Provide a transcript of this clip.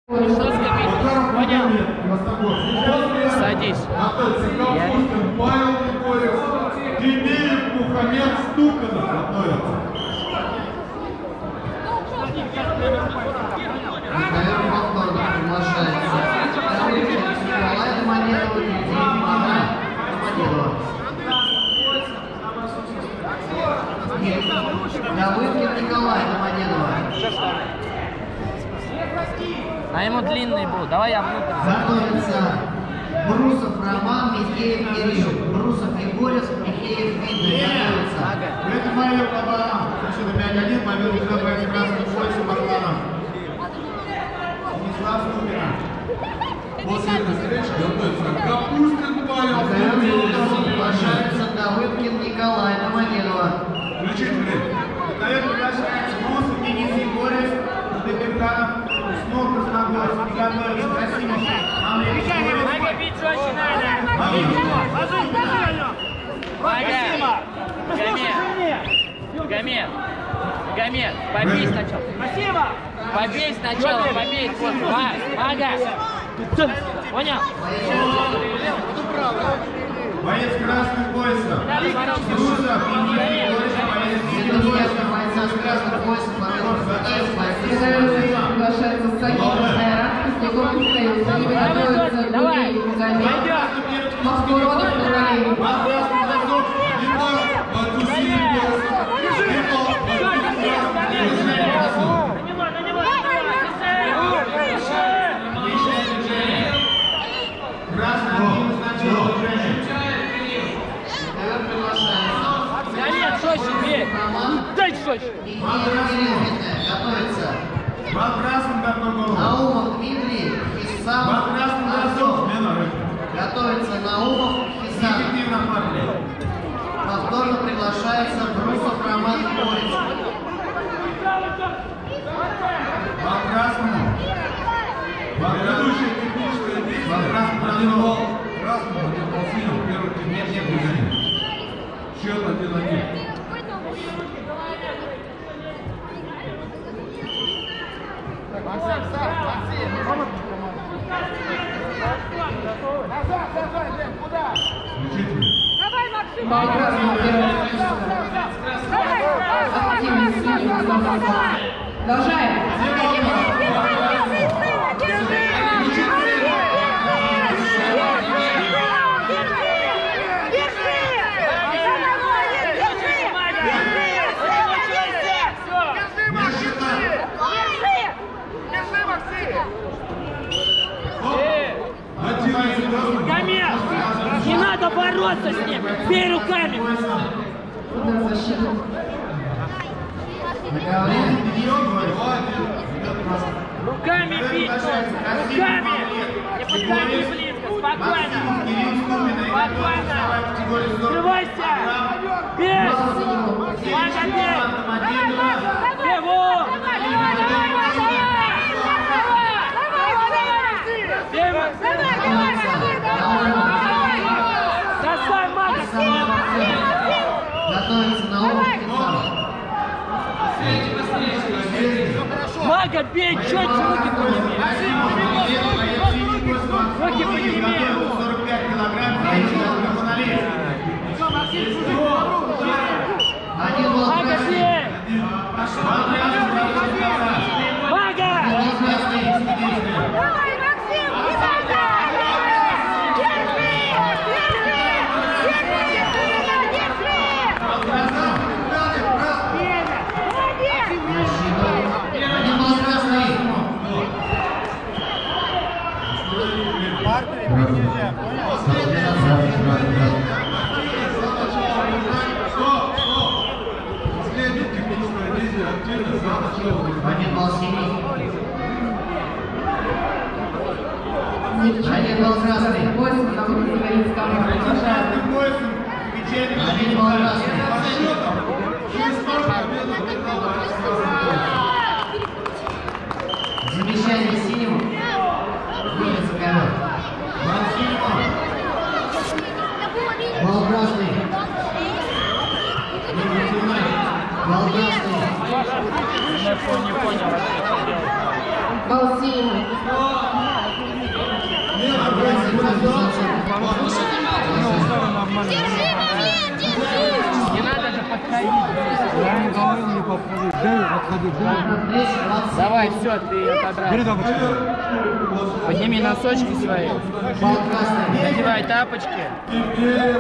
Что скамейка? Понял? Садись. Павел Григорьев, Демеев, Мухаммед Стуканов готовятся. Михаил повторно приглашается. Николай Домодедов, Димана Домодедова. Давыдкин Николай Домодедова. А ему длинный был. Давай я внутрь. Готовится Брусов Роман, Михеев Кирилл. Брусов Егорец, Михеев Дмитрий. Готовится. Это Майор Кабарам. Счета 5-1. Победу забрать красным поясом Бакланов. Станислав Ступина. После этой встречи готовится Капустин Павел. Приглашается Давыдкин Николай Домодедова. Включите время. Наверное, приглашается Брусов Денис Егорец. Дебютанов. Снова Красногорск. Приготовится Красимов. Бить жестче надо. Гомер, побей сначала. Спасибо. Побей сначала, побей. Мага. Понял? Боец красным поясом. Брусов Денис Егорец. Бойца с красным поясом приглашается Сахиб Сайрат, Егор Михаил. За ними готовится Гулей Мухаммед. Махмуродов Нуралей. Дай жестче. Готовится. Красным готов. Наумов Дмитрий, Хисам Азов. Готовится Наумов Хисам. Повторно приглашается Брусов Роман Борис. По красному. Предыдущее техническое действие. Красному синему первый технический движение. Счет 1-1. Давай, Максим! Продолжаем. Не надо бороться с ним! Бей руками! Руками бить! Руками! Не подходи близко! Спокойно! Спокойно! Скрывайся! Бей! Маша, бей! Бей! Вот! Бей, Максим! Бросай, Мага! Готовится Наумов Хисам. Мага, бей! Четче руки подними! Руки подними! 45 килограмм. Один был Мага, красный. бей! Мага! Давай, Максим! Не надо! Один был красный. Последний техническое действие активно за начало. Один был синий. Один был красный. Красным поясом печенье. Один был красный. По счетам. Через победу Замечание синему. Вылез ковер. Был красный. Был красный. Не понял. Был синий. нормально. Не надо же подходить. Я не говорил не подходить. Да, отходи. Давай, все, ты отодрал. Бери тапочки. Подними носочки свои. Надевай тапочки.